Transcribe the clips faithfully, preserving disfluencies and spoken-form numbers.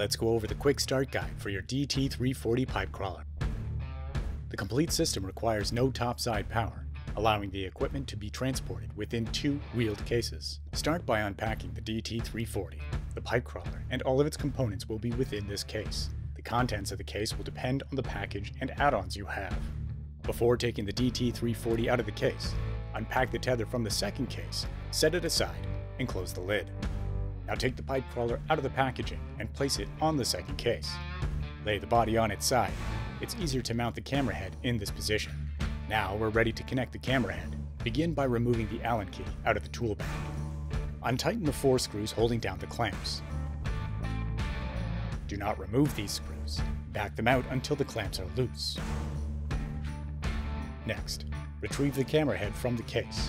let's go over the quick start guide for your D T three forty pipe crawler. The complete system requires no topside power, allowing the equipment to be transported within two wheeled cases. Start by unpacking the D T three forty. The pipe crawler and all of its components will be within this case. The contents of the case will depend on the package and add-ons you have. Before taking the D T three forty out of the case, unpack the tether from the second case, set it aside, and close the lid. Now take the pipe crawler out of the packaging and place it on the second case. Lay the body on its side. It's easier to mount the camera head in this position. Now we're ready to connect the camera head. Begin by removing the Allen key out of the tool bag. Untighten the four screws holding down the clamps. Do not remove these screws. Back them out until the clamps are loose. Next, retrieve the camera head from the case.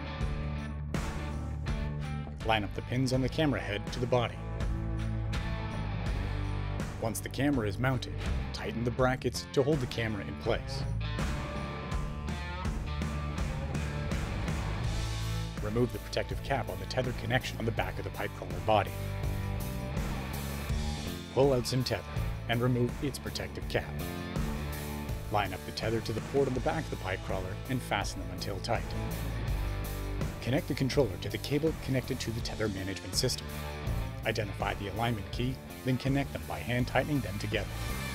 Line up the pins on the camera head to the body. Once the camera is mounted, tighten the brackets to hold the camera in place. Remove the protective cap on the tether connection on the back of the pipe crawler body. Pull out some tether and remove its protective cap. Line up the tether to the port on the back of the pipe crawler and fasten them until tight. Connect the controller to the cable connected to the tether management system. Identify the alignment key, then connect them by hand tightening them together.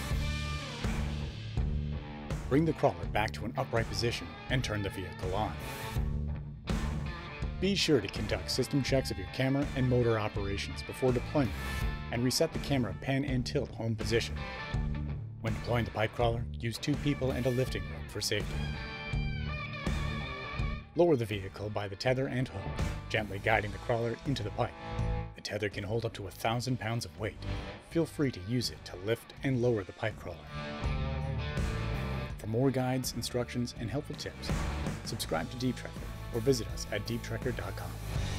Bring the crawler back to an upright position and turn the vehicle on. Be sure to conduct system checks of your camera and motor operations before deployment, and reset the camera pan and tilt home position. When deploying the pipe crawler, use two people and a lifting rope for safety. Lower the vehicle by the tether and hook, gently guiding the crawler into the pipe. The tether can hold up to a thousand pounds of weight. Feel free to use it to lift and lower the pipe crawler. For more guides, instructions, and helpful tips, subscribe to Deep Trekker or visit us at deep trekker dot com.